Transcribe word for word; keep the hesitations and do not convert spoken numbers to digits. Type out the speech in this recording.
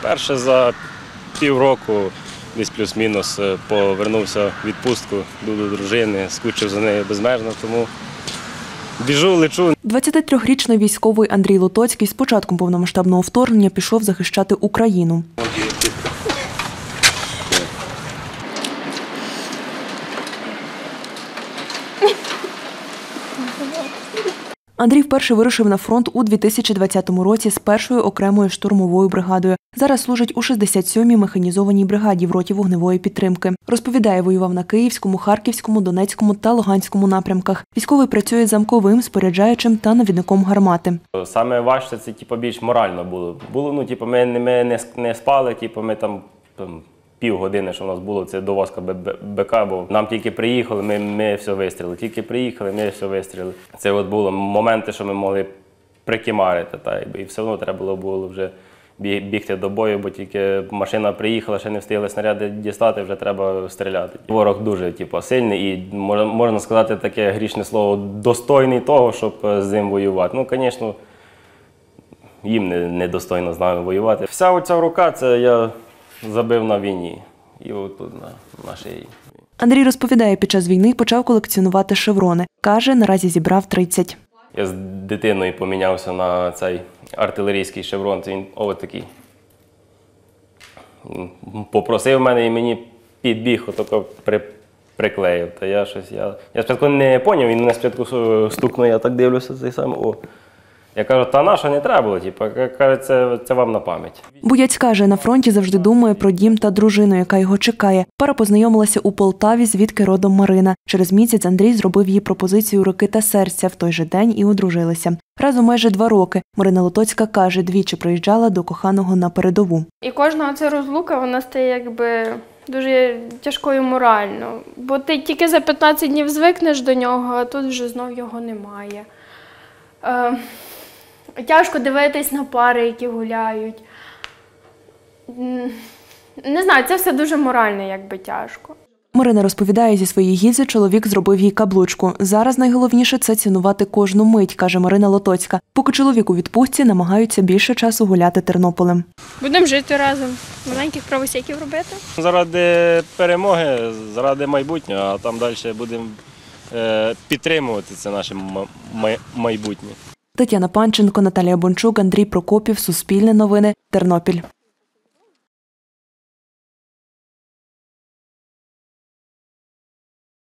Перше за півроку, десь плюс-мінус, повернувся в відпустку до дружини, скучив за нею безмежно, тому біжу, лечу. двадцятитрирічний військовий Андрій Лотоцький з початком повномасштабного вторгнення пішов захищати Україну. Андрій вперше вирушив на фронт у дві тисячі двадцятому році з першою окремою штурмовою бригадою. Зараз служить у шістдесят сьомій механізованій бригаді в роті вогневої підтримки. Розповідає, воював на Київському, Харківському, Донецькому та Луганському напрямках. Військовий працює замковим, споряджаючим та навідником гармати. Саме важче це типу, більш морально було. Було, ну, типу, ми, ми не, не спали, типу, ми там, там півгодини, що у нас було, це довозка БК, бо нам тільки приїхали, ми, ми все вистрілили. Тільки приїхали, ми все вистрілили. Це от було моменти, що ми могли прикимарити, та, і все одно треба було, було вже бігти до бою, бо тільки машина приїхала, ще не встигли снаряди дістати, вже треба стріляти. Ворог дуже типу, сильний і, можна сказати, таке грішне слово, достойний того, щоб з ним воювати. Ну, звісно, їм недостойно з нами воювати. Вся оця рука, це я забив на війні і отут на, на шиї. Андрій розповідає, під час війни почав колекціонувати шеврони. Каже, наразі зібрав тридцять. Я з дитиною помінявся на цей артилерійський шеврон, це він ось такий. Попросив мене і мені підбіг, отако при, приклеїв. Та я щось, я, я спочатку не зрозумів, він мене спочатку стукнув, я так дивлюся, цей сам, о. Я кажу, та наша не треба було, типу, каже, це, це вам на пам'ять. Боєць каже, на фронті завжди думає про дім та дружину, яка його чекає. Пара познайомилася у Полтаві, звідки родом Марина. Через місяць Андрій зробив їй пропозицію руки та серця, в той же день і одружилися. Разом майже два роки. Марина Лотоцька каже, двічі приїжджала до коханого на передову. І кожна ця розлука, вона стає якби дуже тяжкою морально. Бо ти тільки за п'ятнадцять днів звикнеш до нього, а тут вже знов його немає. Е... Тяжко дивитись на пари, які гуляють. Не знаю, це все дуже морально, якби тяжко. Марина розповідає, зі своєї гільзи чоловік зробив їй каблучку. Зараз найголовніше – це цінувати кожну мить, каже Марина Лотоцька. Поки чоловік у відпустці, намагаються більше часу гуляти Тернополем. Будемо жити разом, маленьких правосяків робити. Заради перемоги, заради майбутнього, а там далі будемо підтримувати це наше майбутнє. Тетяна Панченко, Наталія Бончук, Андрій Прокопів, Суспільне новини, Тернопіль.